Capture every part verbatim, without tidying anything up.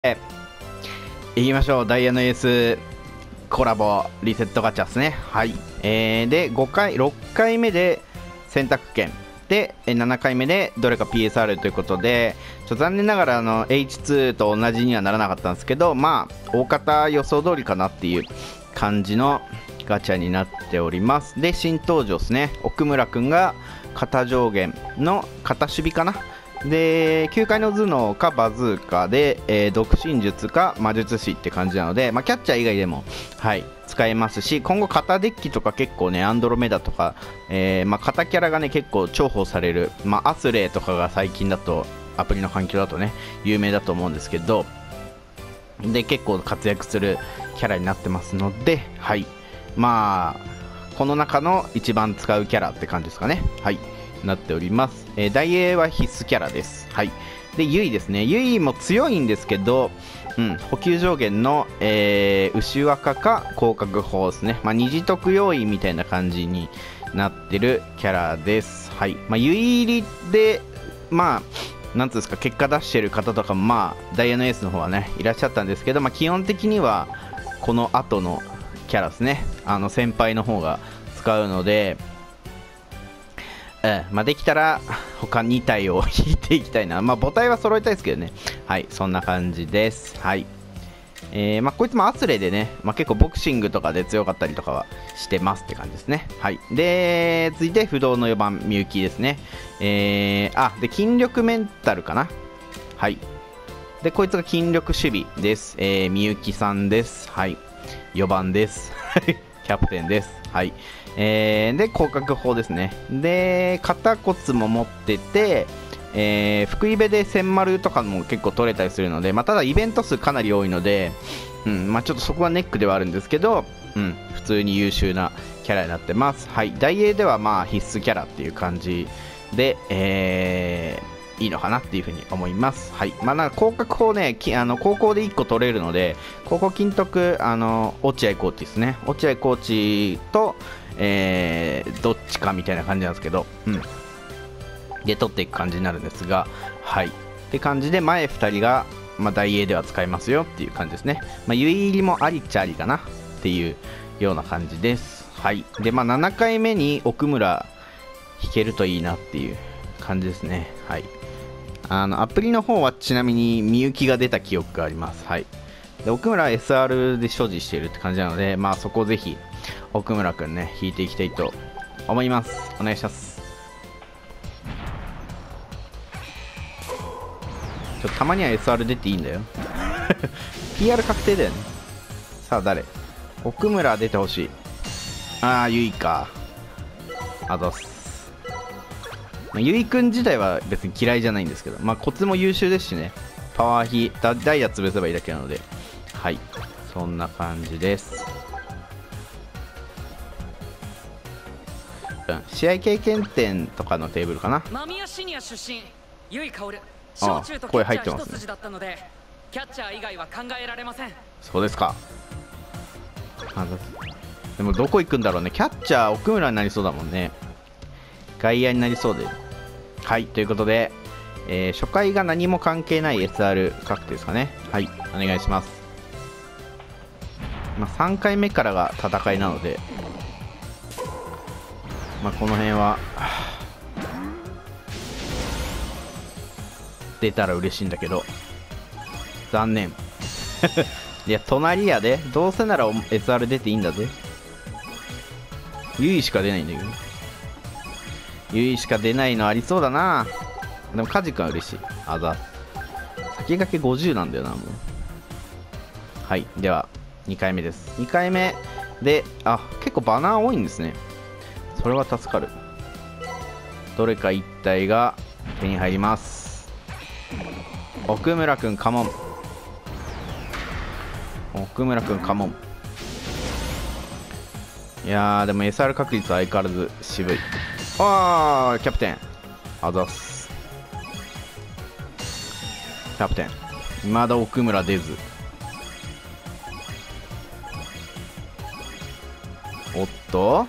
えいきましょう。ダイヤのエースコラボリセットガチャですね。はい、えー、でごかいろっかいめで選択権でななかいめでどれか ピーエスアール ということで、ちょっと残念ながらあの エイチツー と同じにはならなかったんですけど、まあ大方予想通りかなっていう感じのガチャになっております。で新登場ですね。奥村くんが肩上限の肩守備かなで、きゅうかいの頭脳かバズーカで、えー、独身術か魔術師って感じなので、まあ、キャッチャー以外でも、はい、使えますし、今後型デッキとか結構ね、アンドロメダとか、えーまあ、型キャラがね結構重宝される、まあ、アスレイとかが最近だとアプリの環境だとね有名だと思うんですけど、で結構活躍するキャラになってますので、はい、まあこの中の一番使うキャラって感じですかね。はい、なっております。えー、大英は必須キャラです。はい。で、ユイですね。ユイも強いんですけど、うん、補給上限の、えー、牛若か広角砲ですね。まあ、二次得要因みたいな感じになってるキャラです。はい。まあ、ユイ入りで、まあ、なんつうんですか、結果出してる方とかも、まあ、ダイヤのエースの方はね、いらっしゃったんですけど、まあ、基本的には、この後のキャラですね。あの、先輩の方が使うので、うんまあ、できたら他に体を引いていきたいな。まあ母体は揃えたいですけどね。はい、そんな感じです。はい。えー、まあこいつもアスレでね、まあ、結構ボクシングとかで強かったりとかはしてますって感じですね。はい。で、続いて不動のよばん、みゆきですね。えー、あ、で、筋力メンタルかな。はい。で、こいつが筋力守備です。えー、みゆきさんです。はい。よばんです。キャプテンです。はい。えー、で広角砲ですね。で肩骨も持ってて、えー、福井部で千丸とかも結構取れたりするので、まあ、ただイベント数かなり多いので、うんまあ、ちょっとそこはネックではあるんですけど、うん、普通に優秀なキャラになってます。はい、大英ではまあ必須キャラっていう感じで、えー、いいのかなっていうふうに思います。はい、まあ、なんか広角砲ね、あの高校でいっこ取れるので、高校金徳、あの落合コーチですね。落合コーチとえー、どっちかみたいな感じなんですけど、うん、で取っていく感じになるんですが、はいって感じで前ふたりが、まあ、大英では使えますよっていう感じですね。まあ、ユイ入りもありっちゃありかなっていうような感じです。はいで、まあ、ななかいめに奥村引けるといいなっていう感じですね。はいあのアプリの方はちなみにみゆきが出た記憶があります。はいで奥村は エスアール で所持しているって感じなので、まあ、そこをぜひ奥村くんね引いていきたいと思います。お願いします。ちょたまには エスアール 出ていいんだよピーアール 確定だよね。さあ誰、奥村出てほしい。ああゆいか、あざっす、まあ、ゆいくん自体は別に嫌いじゃないんですけど、まあコツも優秀ですしね、パワー比ダダイヤ潰せばいいだけなので、はいそんな感じです。試合経験点とかのテーブルかな。 間宮シニア出身、由井薫。 ああ声入ってますね。 だったのでキャッチャー以外は考えられません。 そうですか。あでもどこ行くんだろうね。キャッチャー奥村になりそうだもんね。外野になりそうで。はいということで、えー、初回が何も関係ない エスアール 確定ですかね。はいお願いします。まあ、さんかいめからが戦いなので、まあこの辺は出たら嬉しいんだけど残念いや隣やで、どうせなら エスアール 出ていいんだぜ。ユイしか出ないんだけど、ユイしか出ないのありそうだな。でもカジ君は嬉しい。あざ先駆けごじゅうなんだよなもう。はいではにかいめです。にかいめで、あ結構バナー多いんですね。それは助かる。どれか一体が手に入ります。奥村くんカモン、奥村くんカモン。いやーでも エスアール 確率相変わらず渋い。あーキャプテンあざっす。キャプテン未だ奥村出ず。おっと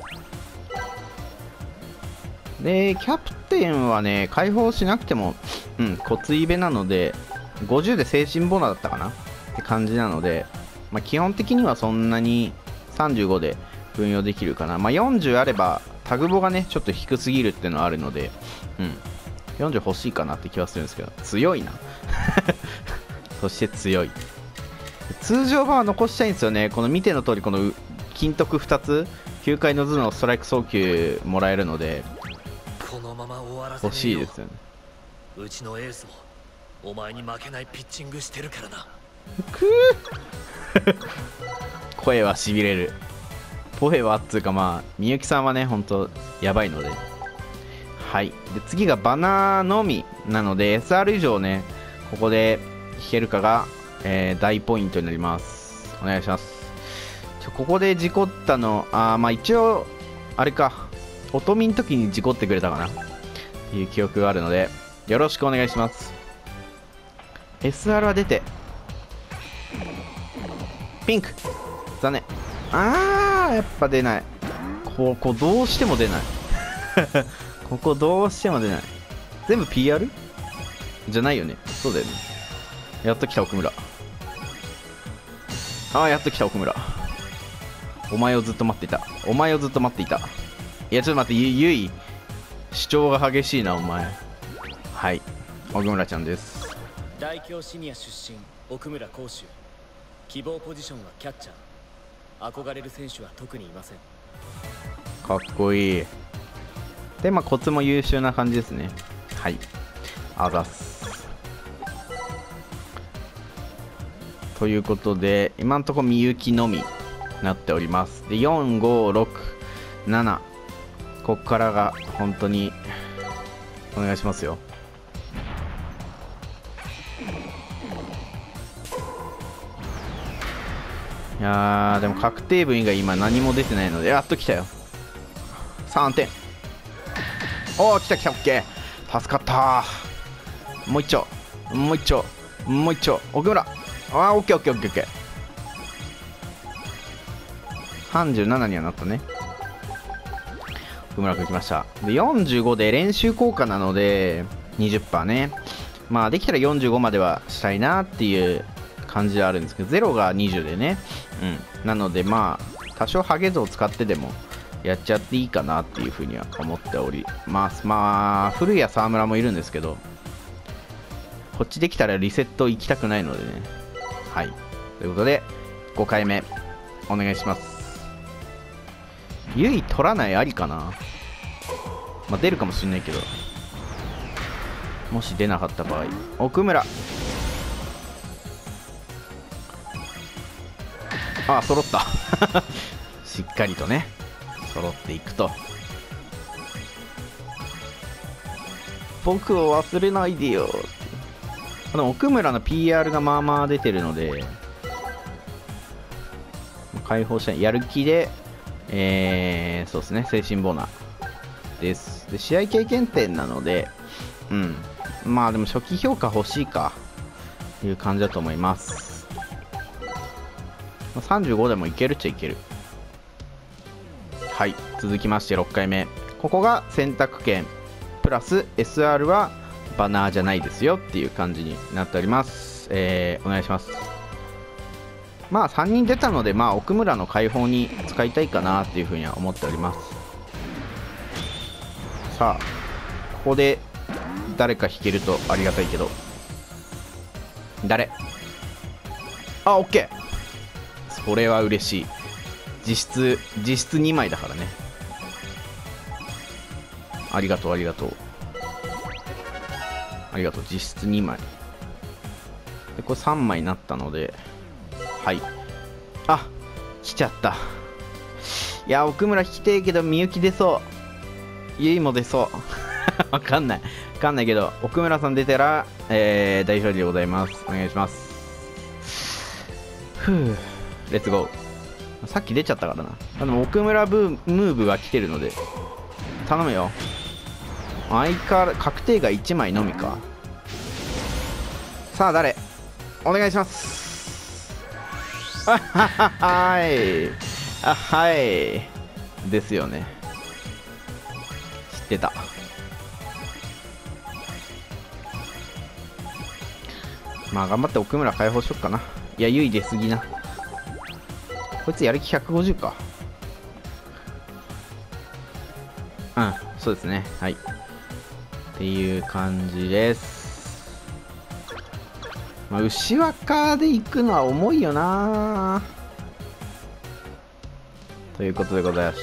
でキャプテンはね解放しなくてもうんコツイベなのでごじゅうで精神ボナだったかなって感じなので、まあ、基本的にはそんなにさんじゅうごで運用できるかな。まあ、よんじゅうあればタグボがねちょっと低すぎるっていうのはあるので、うん、よんじゅう欲しいかなって気はするんですけど、強いなそして強い。通常版は残したいんですよね。この見ての通りこの金徳ふたつきゅうかいの頭脳ストライク送球もらえるのでこのまま終わらせねえよ。 欲しいですよね。 うちのエースもお前に負けないピッチングしてるからな。 くー声はしびれる。声はっつうか、まあみゆきさんはねほんとやばいので。はい、で次がバナーのみなので エスアール 以上ねここで引けるかが、えー、大ポイントになります。お願いします。ちょここで事故ったのあーまあ一応あれか音見の時に事故ってくれたかなっていう記憶があるのでよろしくお願いします。 エスアール は出てピンク残念。あーやっぱ出ない。ここどうしても出ないここどうしても出ない。全部 ピーアール じゃないよね。そうだよね。やっと来た奥村。ああやっと来た奥村。お前をずっと待っていた。お前をずっと待っていた。いやちょっと待って、ゆゆい主張が激しいなお前。はい、奥村ちゃんです。 大京シニア出身奥村光秀。希望ポジションはキャッチャー。憧れる選手は特にいません。 かっこいい。でまあコツも優秀な感じですね。はい、あざっす。ということで今のところみゆきのみなっております。でよんごろくななこっからが本当にお願いしますよ。いやーでも確定分以外今何も出てないのでやっと来たよ。さんてん。おお来た来た。オッケー助かった。もう一丁もう一丁もう一丁奥村。あーオッケーオッケーオッケーオッケー。さんじゅうななにはなったね。奥村君来ました。でよんじゅうごで練習効果なので にじゅっパーセント ね。まあできたらよんじゅうごまではしたいなっていう感じではあるんですけどゼロがにじゅうでね。うんなのでまあ多少ハゲ図を使ってでもやっちゃっていいかなっていうふうには思っております。まあ古谷沢村もいるんですけどこっちできたらリセット行きたくないのでね。はいということでごかいめお願いします。ゆい取らないありかな。まあ出るかもしれないけどもし出なかった場合奥村ああ揃ったしっかりとね揃っていくと。僕を忘れないでよ。あの奥村の ピーアール がまあまあ出てるので解放したいやる気でえー、そうですね精神ボーナです。で試合経験点なのでうんまあでも初期評価欲しいかという感じだと思います。さんじゅうごでもいけるっちゃいける。はい続きましてろっかいめここが選択権プラス エスアール はバナーじゃないですよっていう感じになっております。えー、お願いします。まあさんにん出たのでまあ奥村の解放に使いたいかなっていうふうには思っております。さあここで誰か引けるとありがたいけど誰あオッケーそれは嬉しい。実質実質にまいだからね。ありがとうありがとうありがとう。実質にまいでこれさんまいになったのではいあ来ちゃった。いや奥村引きてえけどみゆき出そうゆいも出そうわかんないわかんないけど奥村さん出たら、えー、大勝利でございます。お願いします。ふうレッツゴー。さっき出ちゃったからな。でも奥村ブームーブが来てるので頼むよ。相変わらず確定がいちまいのみか。さあ誰お願いします。あはははいあはいですよね。知ってた。 まあ頑張って奥村解放しよっかな。いや、ゆい出すぎな。こいつやる気ひゃくごじゅうか。うん、そうですね。はい。っていう感じです。まあ、牛若で行くのは重いよな。ということでございました。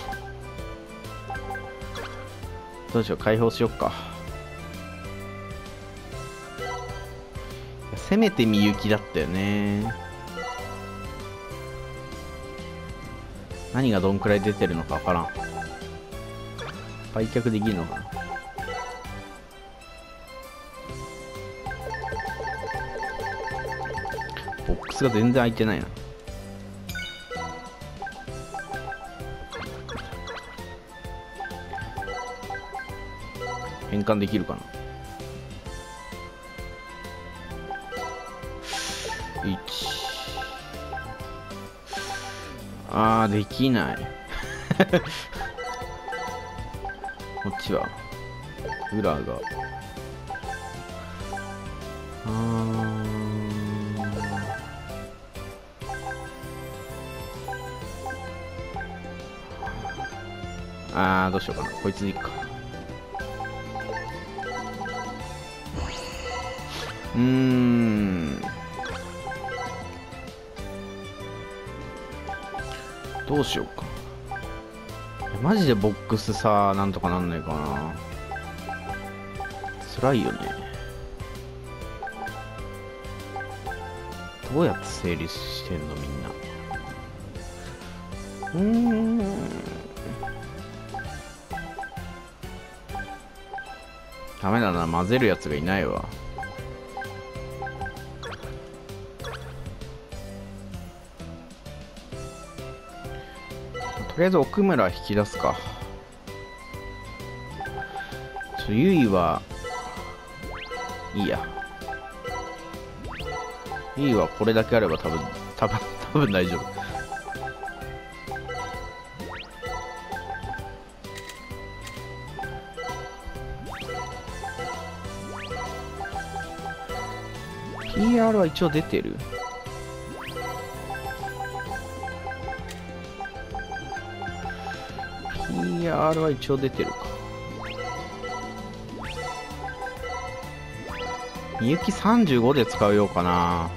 どうしよう、解放しよっか。せめてみゆきだったよね。何がどんくらい出てるのかわからん。売却できるのかな。ボックスが全然空いてないな。変換できるかな。いちあーできないこっちは裏があーあーどうしようかな。こいつでいいか。うーんどうしようか。マジでボックスさなんとかなんないかな。辛いよね。どうやって整理してんのみんな。うーんダメだな、混ぜるやつがいないわ。とりあえず奥村引き出すか。ちょゆいはいいや。ゆいはこれだけあれば多分多分多分大丈夫。ピーアール は一応出てる。ピーアール は一応出てるか。みゆきさんじゅうごで使うようかな。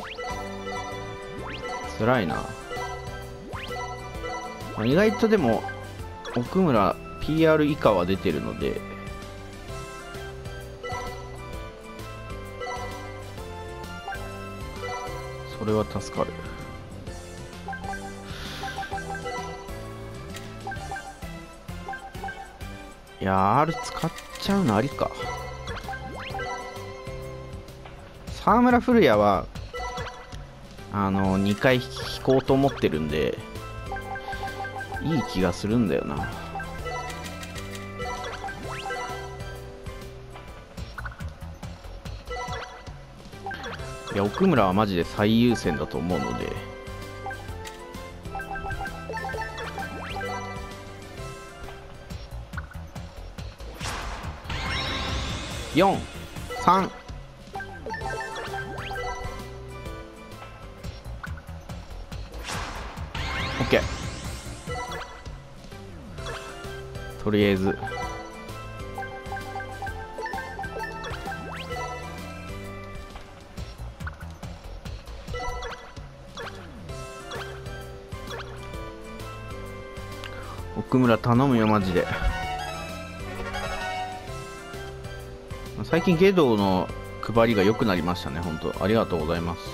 辛いな。まあ、意外とでも奥村 ピーアール 以下は出てるのでそれは助かる。いやー R 使っちゃうのありか。沢村古也はあのにかい引こうと思ってるんでいい気がするんだよな。いや奥村はマジで最優先だと思うのでよん、さんオッケー。とりあえず奥村頼むよマジで。最近ゲドの配りが良くなりましたね。本当ありがとうございます。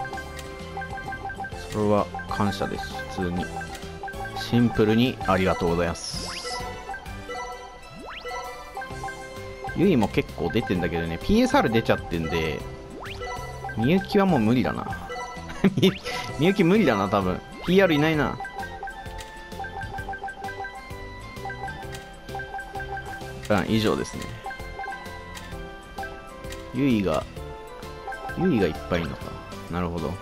それは感謝です。普通にシンプルにありがとうございます。ゆいも結構出てんだけどね ピーエスアール 出ちゃってんでみゆきはもう無理だなみゆき無理だな多分 ピーアール いないな。うん以上ですね。ゆいがゆいがいっぱいいるのか。なるほど。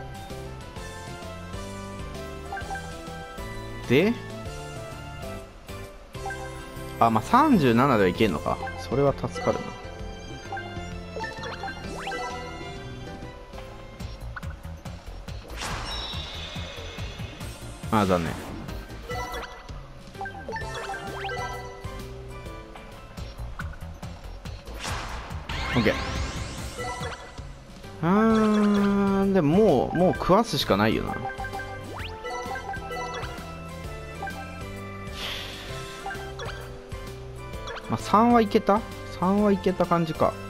であ、まあさんじゅうななではいけんのか。それは助かるな。あ、残念。オッケー。あー、でももうもう食わすしかないよな。まあ、さんはいけた ?さん はいけた感じか。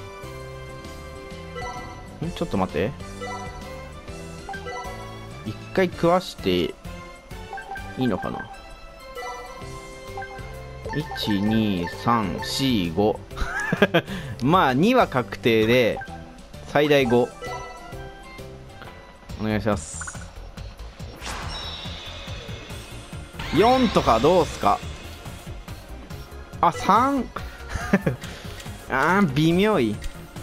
んちょっと待って。一回食わしていいのかな。いち、に、さん、よん、ご まあには確定で最大ごお願いします。よんとかどうすか。あ、さん あー微妙い。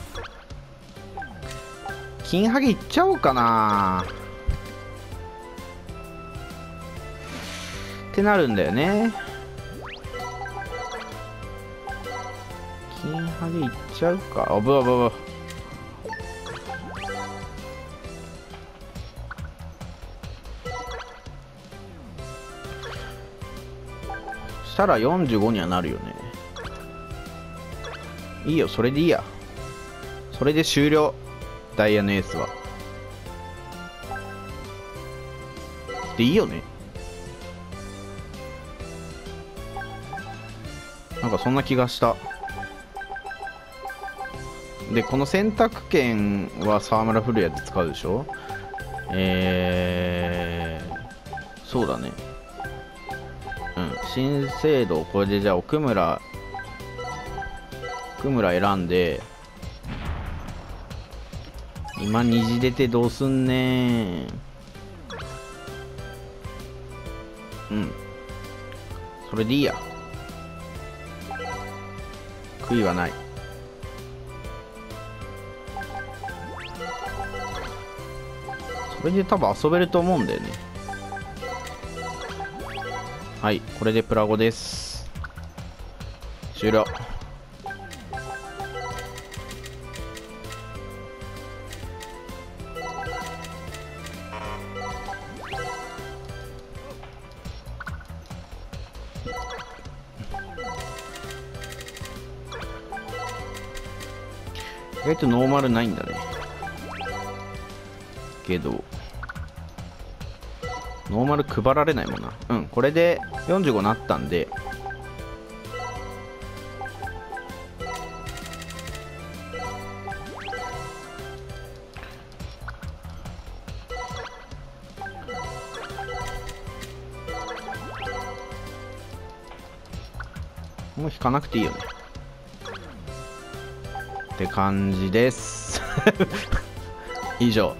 金ハゲいっちゃおうかなってなるんだよね。金ハゲいっちゃうか。あぶあぶあぶ。したらよんじゅうごにはなるよね。いいよ、それでいいや。それで終了。ダイヤのエースはでいいよね。なんかそんな気がした。でこの選択権は沢村古谷で使うでしょ。えー、そうだね。うん新制度これでじゃあ奥村奥村選んで、今虹出てどうすんねー。うんそれでいいや。悔いはない。それで多分遊べると思うんだよね。はい、これでプラゴです。終了。意外とノーマルないんだね。けどノーマル配られないもんな。うんこれでよんじゅうごなったんで、もう引かなくていいよねって感じです以上。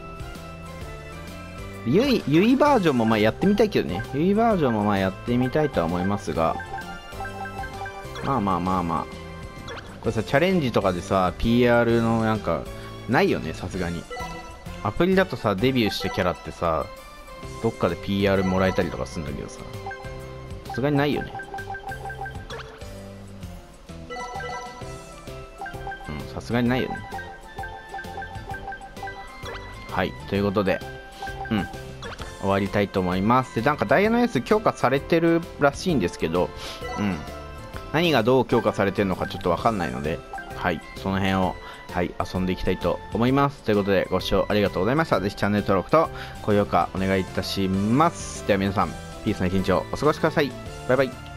ゆい、ゆいバージョンもまあやってみたいけどね。ゆいバージョンもまあやってみたいとは思いますが、まあまあまあまあこれさチャレンジとかでさ ピーアール のなんかないよね。さすがにアプリだとさデビューしたキャラってさどっかで ピーアール もらえたりとかするんだけどさ、さすがにないよね。さすがにないよね。はいということでうん終わりたいと思います。でなんかダイヤのエース強化されてるらしいんですけど、うん何がどう強化されてるのかちょっと分かんないので、はいその辺をはい遊んでいきたいと思います。ということでご視聴ありがとうございました。ぜひチャンネル登録と高評価お願いいたします。では皆さんピースな一日をお過ごしください。バイバイ。